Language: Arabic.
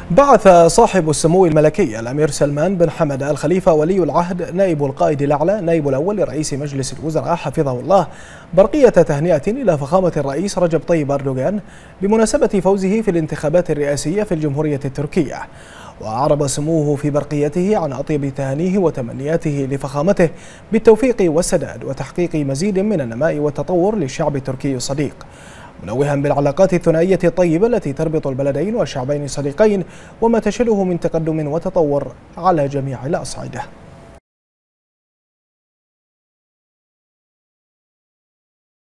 بعث صاحب السمو الملكي الأمير سلمان بن حمد آل خليفة ولي العهد نائب القائد الأعلى نائب الأول لرئيس مجلس الوزراء حفظه الله برقية تهنئة إلى فخامة الرئيس رجب طيب أردوغان بمناسبة فوزه في الانتخابات الرئاسية في الجمهورية التركية. وأعرب سموه في برقيته عن أطيب تهانيه وتمنياته لفخامته بالتوفيق والسداد وتحقيق مزيد من النماء والتطور للشعب التركي الصديق، منوها بالعلاقات الثنائية الطيبة التي تربط البلدين والشعبين الصديقين وما تشهده من تقدم وتطور على جميع الأصعدة.